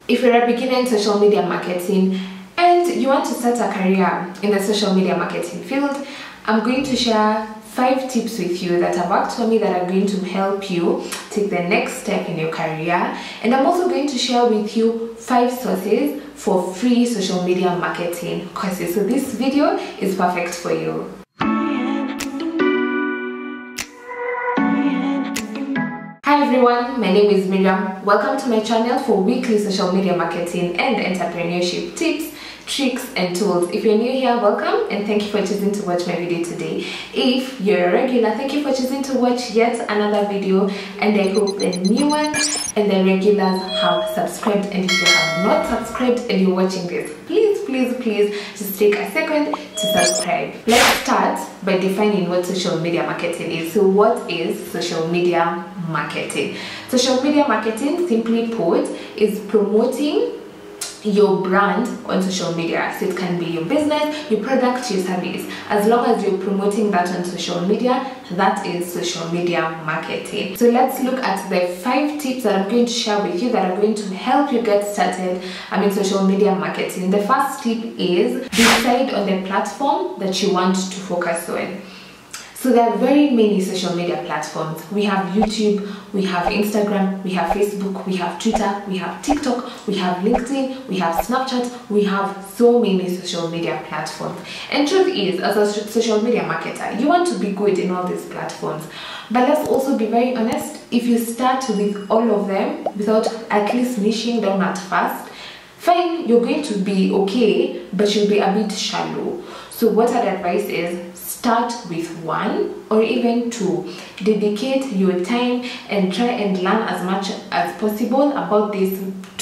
If you're a beginner in social media marketing and you want to start a career in the social media marketing field, I'm going to share 5 tips with you that have worked for me that are going to help you take the next step in your career. And I'm also going to share with you 5 sources for free social media marketing courses. So this video is perfect for you. Hi everyone, my name is Miriam. Welcome to my channel for weekly social media marketing and entrepreneurship tips, tricks and tools. If you're new here, welcome and thank you for choosing to watch my video today. If you're a regular, thank you for choosing to watch yet another video, and I hope the new ones and the regulars have subscribed. And if you have not subscribed and you're watching this, please just take a second to subscribe. Let's start by defining what social media marketing is. So what is social media marketing? Social media marketing, simply put, is promoting your brand on social media. So it can be your business, your product, your service. As long as you're promoting that on social media, that is social media marketing. So let's look at the 5 tips that I'm going to share with you that are going to help you get started in social media marketing. The first tip is decide on the platform that you want to focus on. So there are very many social media platforms. We have YouTube, we have Instagram, we have Facebook, we have Twitter, we have TikTok, we have LinkedIn, we have Snapchat, we have so many social media platforms. And truth is, as a social media marketer, you want to be good in all these platforms. But let's also be very honest, if you start with all of them without at least niching down at first, fine, you're going to be okay, but you'll be a bit shallow. So what I'd advise is start with 1 or even 2. Dedicate your time and try and learn as much as possible about these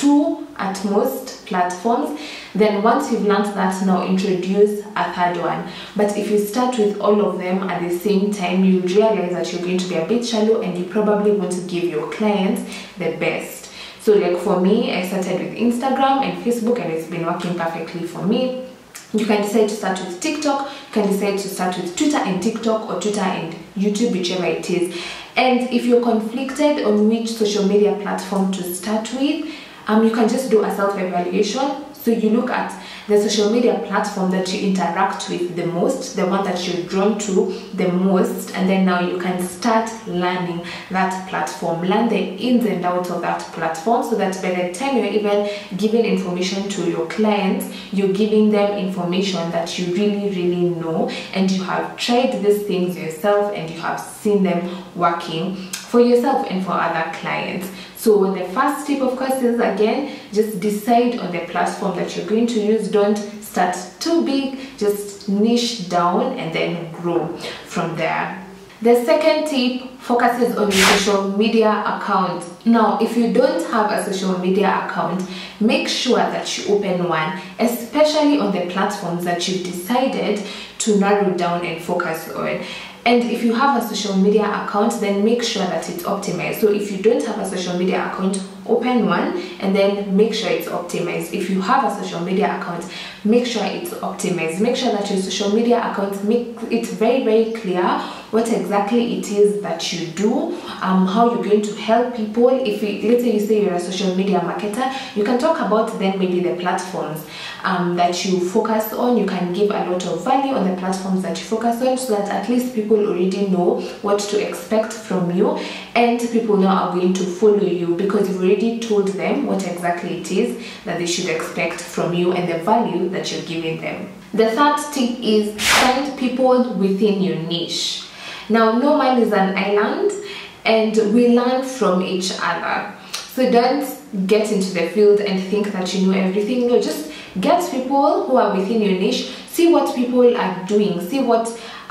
2 at most platforms. Then once you've learned that, now introduce a 3rd one. But if you start with all of them at the same time, you'll realize that you're going to be a bit shallow and you probably want to give your clients the best. So like for me, I started with Instagram and Facebook and it's been working perfectly for me. You can decide to start with TikTok, you can decide to start with Twitter and TikTok, or Twitter and YouTube, whichever it is. And if you're conflicted on which social media platform to start with, you can just do a self-evaluation. So you look at the social media platform that you interact with the most, the one that you're drawn to the most, and then now you can start learning that platform. Learn the ins and outs of that platform so that by the time you're even giving information to your clients, you're giving them information that you really know, and you have tried these things yourself and you have seen them working for yourself and for other clients. So the first tip, of course, is again, just decide on the platform that you're going to use. Don't start too big, just niche down and then grow from there. The second tip focuses on your social media account. Now, if you don't have a social media account, make sure that you open one, especially on the platforms that you've decided to narrow down and focus on. And if you have a social media account, then make sure that it's optimized. So if you don't have a social media account, open one and then make sure it's optimized. If you have a social media account, make sure it's optimized. Make sure that your social media account, make it very clear what exactly it is that you do, how you're going to help people. If let's say you say you're a social media marketer, you can talk about then maybe the platforms that you focus on. You can give a lot of value on the platforms that you focus on, so that at least people already know what to expect from you, and people now are going to follow you because you've already told them what exactly it is that they should expect from you and the value that you're giving them. The 3rd tip is find people within your niche. Now, no man is an island and we learn from each other. So don't get into the field and think that you know everything. No, just get people who are within your niche, see what people are doing, see what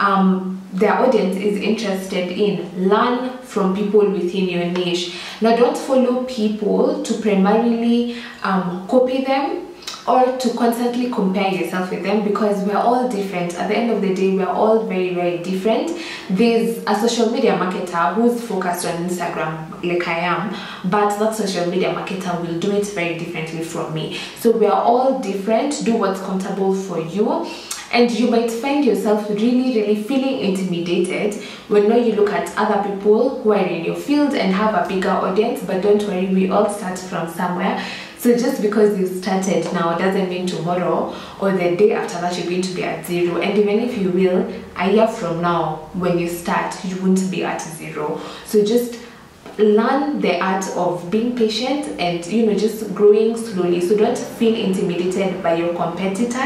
their audience is interested in. Learn from people within your niche. Now, don't follow people to primarily copy them or to constantly compare yourself with them, because we're all different. At the end of the day, we're all very different. There's a social media marketer who's focused on Instagram like I am, but that social media marketer will do it very differently from me. So we're all different. Do what's comfortable for you. And you might find yourself really feeling intimidated when now you look at other people who are in your field and have a bigger audience. But don't worry, we all start from somewhere. So just because you started now doesn't mean tomorrow or the day after that you're going to be at 0. And even if you will, a year from now when you start, you won't be at 0. So just learn the art of being patient and, you know, just growing slowly. So don't feel intimidated by your competitors.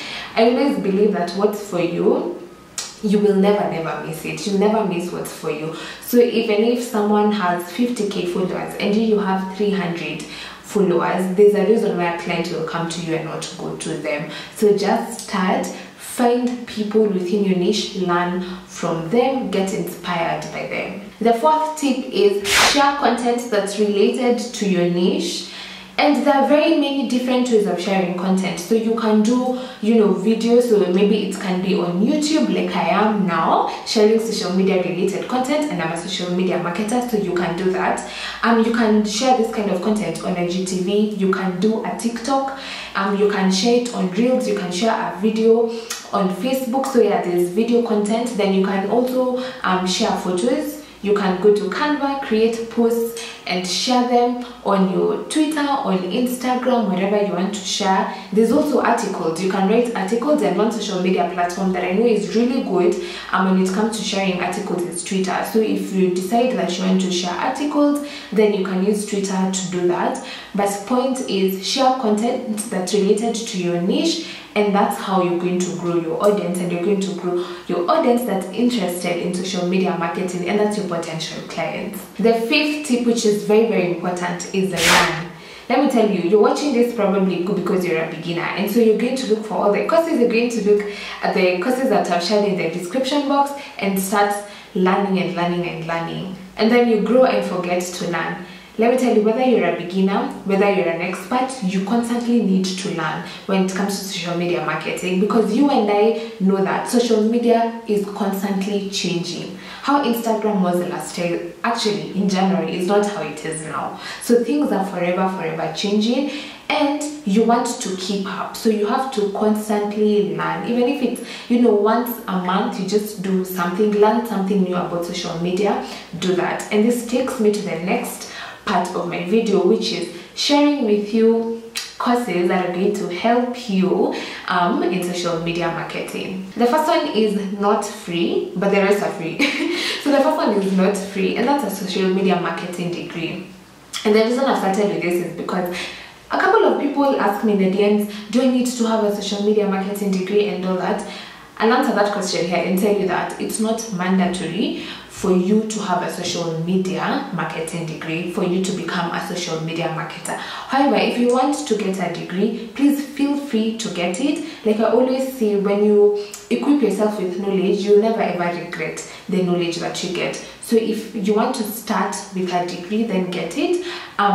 I always believe that what's for you, you will never miss it. You'll never miss what's for you. So even if someone has 50k followers and you have 300 followers, there's a reason why a client will come to you and not go to them. So just start, find people within your niche, learn from them, get inspired by them. The fourth tip is share content that's related to your niche. And there are very many different ways of sharing content. So you can do, you know, videos. So maybe it can be on YouTube, like I am now, sharing social media related content, and I'm a social media marketer, so you can do that. You can share this kind of content on IGTV. You can do a TikTok. You can share it on Reels. You can share a video on Facebook. So yeah, there's video content. Then you can also share photos. You can go to Canva, create posts and share them on your Twitter, on Instagram, wherever you want to share. There's also articles. You can write articles, and one social media platform that I know is really good when it comes to sharing articles is Twitter. So if you decide that you want to share articles, then you can use Twitter to do that. But the point is, share content that's related to your niche, and that's how you're going to grow your audience, and you're going to grow your audience that's interested in social media marketing, and that's your potential clients. The fifth tip, which is very important, is learn. Let me tell you, you're watching this probably because you're a beginner, and so you're going to look for all the courses. You're going to look at the courses that I've shared in the description box and start learning and learning, and then you grow and forget to learn. Let me tell you, whether you're a beginner, whether you're an expert, you constantly need to learn when it comes to social media marketing, because you and I know that social media is constantly changing. How Instagram was last year, actually in January, is not how it is now. So things are forever changing, and you want to keep up. So you have to constantly learn. Even if it's, you know, once a month, you just do something, learn something new about social media, do that. And this takes me to the next part of my video, which is sharing with you courses that are going to help you in social media marketing. The first one is not free, but the rest are free. So the first one is not free, and that's a social media marketing degree. And the reason I started with this is because a couple of people ask me in the DMs, do I need to have a social media marketing degree and all that? I'll answer that question here and tell you that it's not mandatory for you to have a social media marketing degree for you to become a social media marketer. However, if you want to get a degree, please feel free to get it. Like I always say, when you equip yourself with knowledge, you'll never ever regret the knowledge that you get. So if you want to start with a degree, then get it.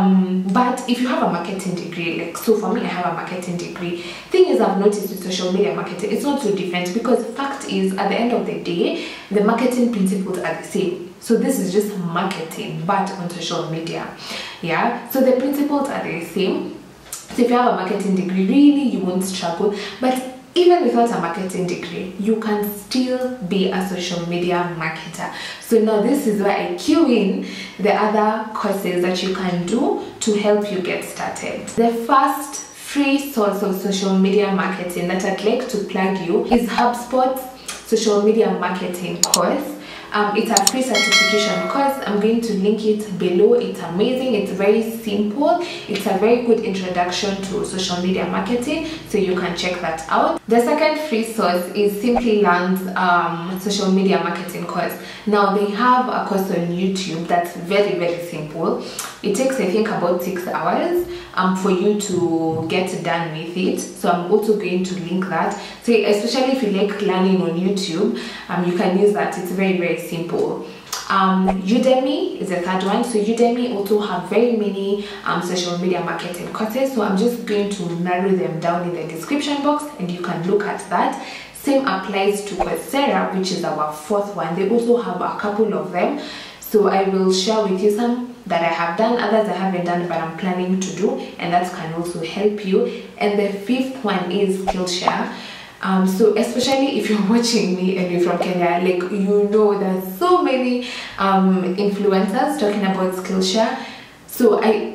But if you have a marketing degree, like so for me, I have a marketing degree. Thing is, I've noticed with social media marketing, it's not so different, because fact is, at the end of the day, the marketing principles are the same. So this is just marketing, but on social media. Yeah, so the principles are the same. So if you have a marketing degree, really you won't struggle. But even without a marketing degree, you can still be a social media marketer. So now this is where I cue in the other courses that you can do to help you get started. The first free source of social media marketing that I'd like to plug you is HubSpot's social media marketing course. It's a free certification course. I'm going to link it below. It's amazing. It's very simple. It's a very good introduction to social media marketing, so you can check that out. The second free source is Simplilearn's social media marketing course. Now they have a course on YouTube that's very simple. It takes, I think, about 6 hours for you to get done with it. So I'm also going to link that. So especially if you like learning on YouTube, you can use that. It's very simple. Udemy is the third one. So Udemy also have very many social media marketing courses. So I'm just going to narrow them down in the description box, and you can look at that. Same applies to Coursera, which is our fourth one. They also have a couple of them. So I will share with you some that I have done, others I haven't done but I'm planning to do, and that can also help you. And the fifth one is Skillshare. So especially if you're watching me and you're from Kenya, like, you know, there's so many influencers talking about Skillshare. So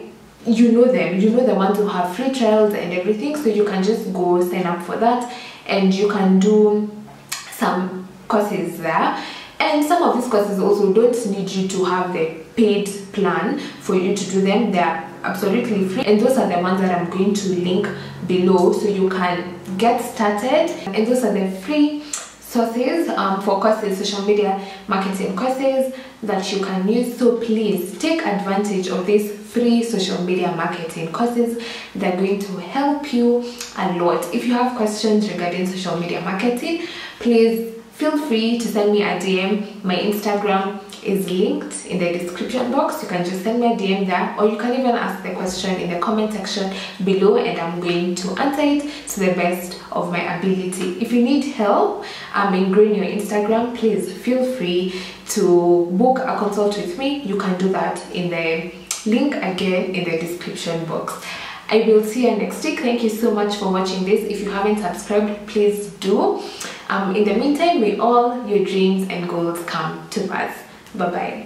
you know them, you know the ones who have free trials and everything, so you can just go sign up for that, and you can do some courses there. And some of these courses also don't need you to have the paid plan for you to do them. They're absolutely free, and those are the ones that I'm going to link below so you can get started. And those are the free sources for courses, social media marketing courses that you can use. So please take advantage of these free social media marketing courses. They're going to help you a lot. If you have questions regarding social media marketing, please feel free to send me a DM. My Instagram is linked in the description box. You can just send me a DM there, or you can even ask the question in the comment section below, and I'm going to answer it to the best of my ability. If you need help in growing your Instagram, please feel free to book a consult with me. You can do that in the link again in the description box. I will see you next week. Thank you so much for watching this. If you haven't subscribed, please do. In the meantime, may all your dreams and goals come to pass. Bye bye.